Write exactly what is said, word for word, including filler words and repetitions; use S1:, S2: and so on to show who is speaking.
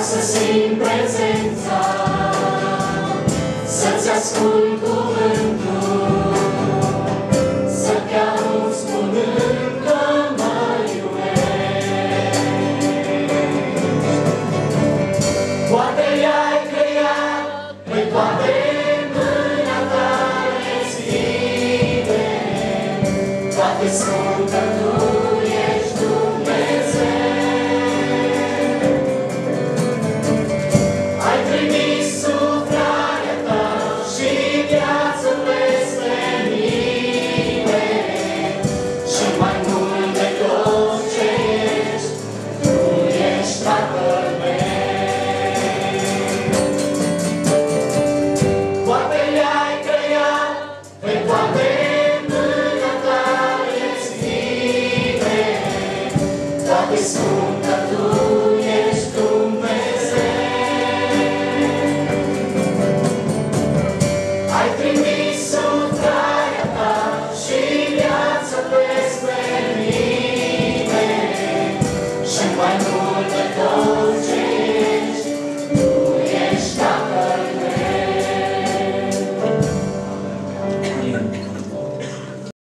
S1: să simt prezența, să-ți ascult cuvântul, să te aud spunând că mă iubești. Poate i-ai creat pe toate mâna ta le scrie, toate spun că tu ești Dumnezeu. Ai trimis suflarea ta și viață peste mine, și mai mult de tot ce ești, tu ești Tatăl meu. Poate le-ai creat pe toate mâna ta le scrie, toate spun că tu ești Dumnezeu. Ai trimis suflarea ta și viață peste mine, și mai